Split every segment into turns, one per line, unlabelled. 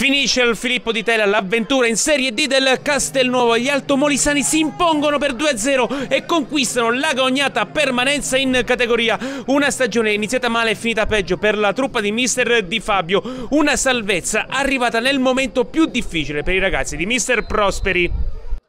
Finisce il Filippo Di Tella l'avventura in Serie D del Castelnuovo. Gli altomolisani si impongono per 2-0 e conquistano l'agognata permanenza in categoria. Una stagione iniziata male e finita peggio per la truppa di mister Di Fabio. Una salvezza arrivata nel momento più difficile per i ragazzi di mister Prosperi.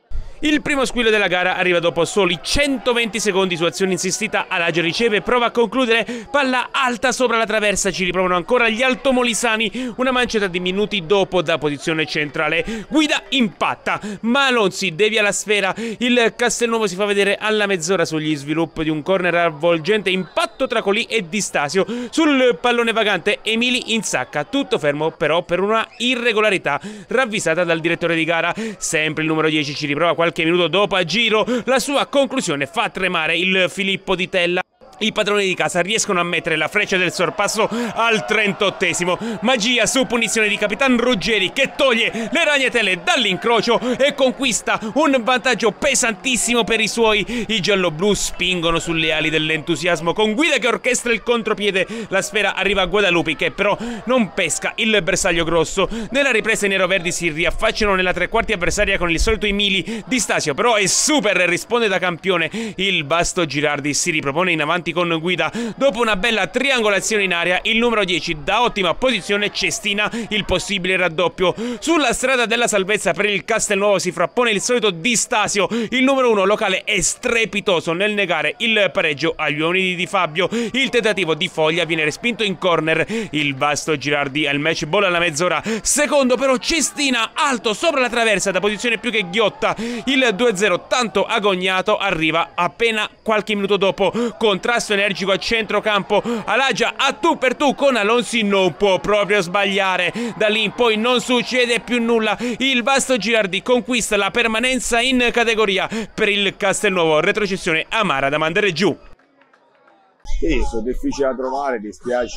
Il primo squillo della gara arriva dopo soli 120 secondi su azione insistita. Alagia riceve, prova a concludere, palla alta sopra la traversa, ci riprovano ancora gli altomolisani. Una manciata di minuti dopo, da posizione centrale, Guida impatta, ma Alonsi devia la sfera. Il Castelnuovo si fa vedere alla mezz'ora sugli sviluppi di un corner avvolgente, impatto tra Colì e Di Stasio. Sul pallone vagante Emili insacca, tutto fermo però per una irregolarità ravvisata dal direttore di gara. Sempre il numero 10 ci riprova qualche minuto dopo a giro, la sua conclusione fa tremare il Filippo Di Tella. I padroni di casa riescono a mettere la freccia del sorpasso al 38esimo. Magia su punizione di Capitan Ruggeri, che toglie le ragnatele dall'incrocio e conquista un vantaggio pesantissimo per i suoi. I gialloblu spingono sulle ali dell'entusiasmo con Guida che orchestra il contropiede. La sfera arriva a Guadalupi, che però non pesca il bersaglio grosso. Nella ripresa i neroverdi si riaffacciano nella tre quarti avversaria con il solito Emili. Di Stasio però è super e risponde da campione. Il Basto Girardi si ripropone in avanti con Guida. Dopo una bella triangolazione in area, il numero 10 da ottima posizione cestina il possibile raddoppio. Sulla strada della salvezza per il Castelnuovo si frappone il solito Di Stasio. Il numero 1 locale è strepitoso nel negare il pareggio agli uomini di Di Fabio. Il tentativo di Foglia viene respinto in corner. Il Basto Girardi al match ball alla mezz'ora. Secondo però cestina alto sopra la traversa da posizione più che ghiotta. Il 2-0 tanto agognato arriva appena qualche minuto dopo. Contrasto energico a centrocampo, Alagia a tu per tu con Alonsi, non può proprio sbagliare. Da lì in poi non succede più nulla. Il Basto Girardi conquista la permanenza in categoria. Per il Castelnuovo retrocessione amara da mandare giù.
Sì, sono difficili da trovare, dispiace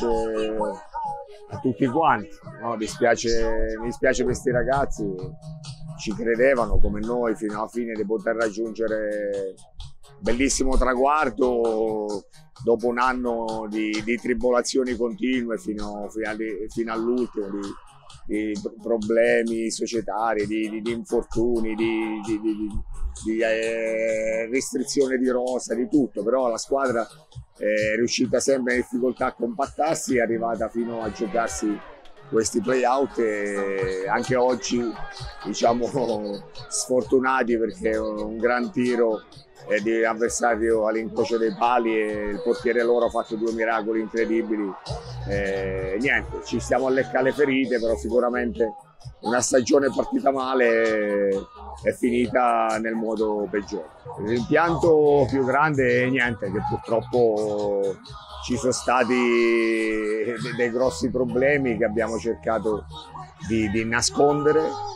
a tutti quanti, no? Mi dispiace per questi ragazzi, ci credevano come noi fino alla fine di poter raggiungere bellissimo traguardo dopo un anno di tribolazioni continue fino all'ultimo, di problemi societari, di infortuni, di restrizione di rosa, di tutto, però la squadra è riuscita sempre in difficoltà a compattarsi, è arrivata fino a giocarsi questi play-out e anche oggi diciamo sfortunati perché un gran tiro di avversario all'incrocio dei pali e il portiere loro ha fatto due miracoli incredibili. Niente, ci stiamo a leccare le ferite, però sicuramente una stagione partita male è finita nel modo peggiore. Il rimpianto più grande è niente, che purtroppo ci sono stati dei grossi problemi che abbiamo cercato di nascondere,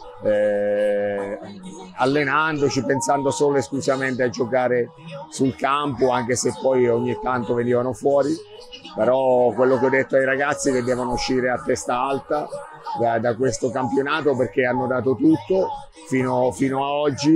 allenandoci, pensando solo e esclusivamente a giocare sul campo, anche se poi ogni tanto venivano fuori. Però quello che ho detto ai ragazzi è che devono uscire a testa alta da questo campionato, perché hanno dato tutto fino a oggi.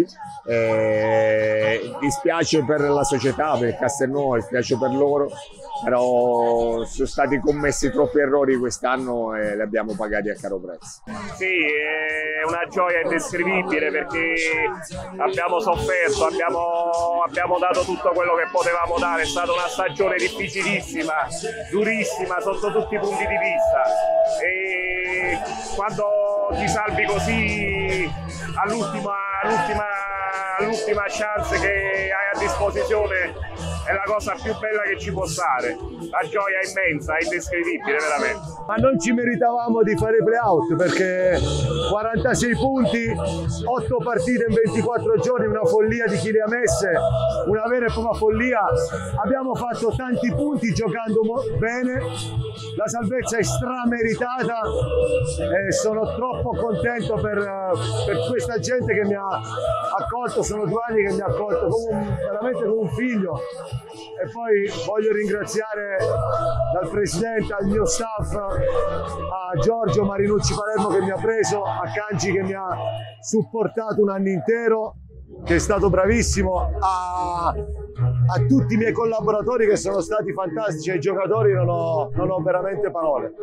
Dispiace per la società, per il Castelnuovo, dispiace per loro, però sono stati commessi troppi errori quest'anno e li abbiamo pagati a caro prezzo.
Sì, è una gioia indescrivibile perché abbiamo sofferto, abbiamo dato tutto quello che potevamo dare. È stata una stagione difficilissima, durissima sotto tutti i punti di vista, e quando ti salvi così all'ultima chance che hai a disposizione è la cosa più bella che ci può stare. La gioia è immensa, è indescrivibile veramente.
Ma non ci meritavamo di fare play-out, perché 46 punti, 8 partite in 24 giorni, una follia di chi le ha messe, una vera e propria follia. Abbiamo fatto tanti punti giocando bene, la salvezza è strameritata e sono troppo contento per questa gente che mi ha accolto. Sono 2 anni che mi ha accolto veramente come un figlio. E poi voglio ringraziare dal presidente al mio staff, a Giorgio Marinucci Palermo che mi ha preso, a Canci che mi ha supportato un anno intero, che è stato bravissimo, a tutti i miei collaboratori che sono stati fantastici, ai giocatori non ho veramente parole.